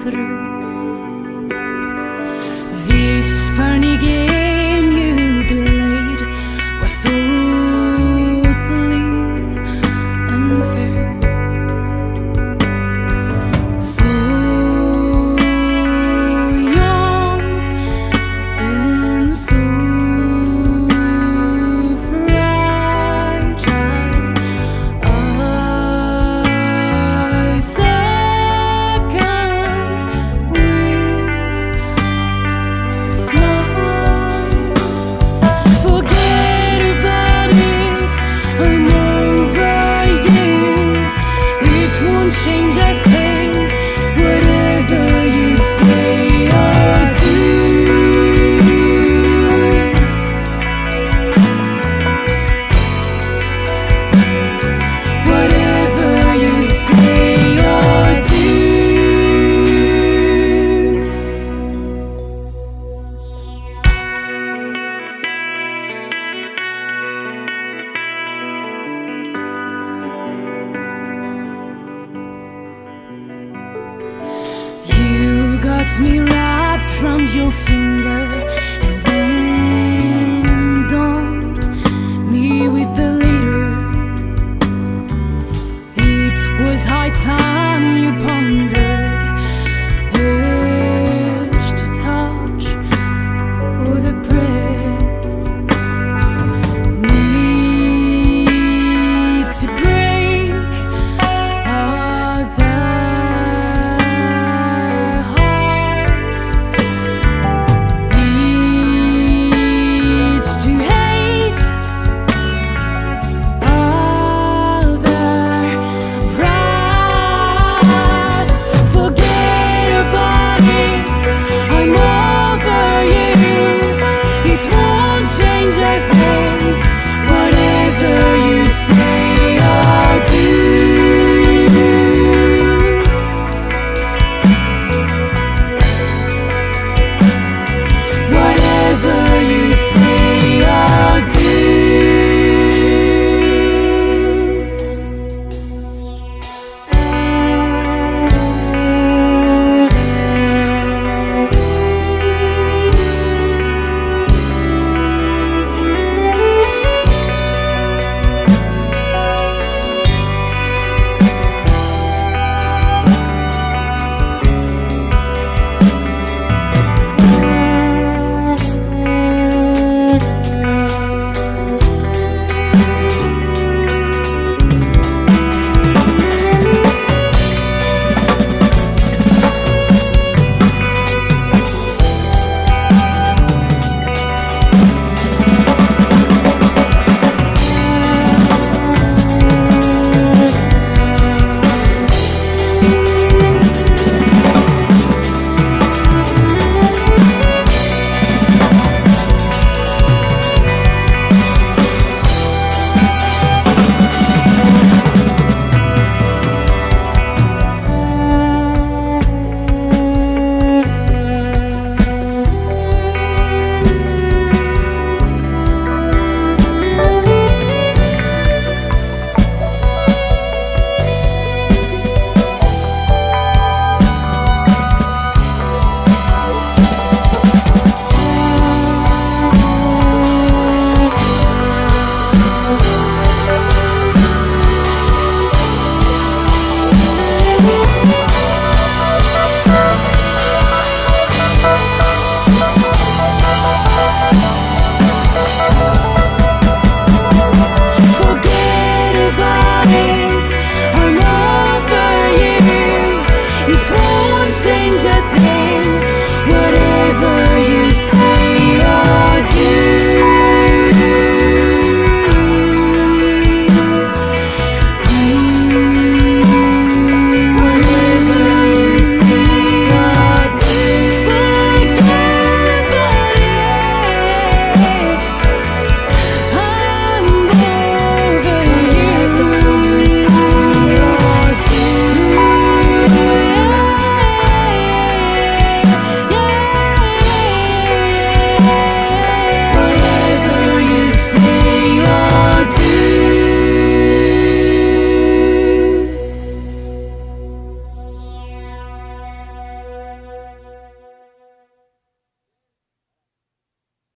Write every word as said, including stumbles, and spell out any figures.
through this funny game you played was totally unfair. So young and so fragile, I succumbed with smile. Forget about it, I'm over you. It won't change a thing, whatever you say or do. Whatever you say or do. You got me wrapped from your finger and then dumped me with the leader. It was high time you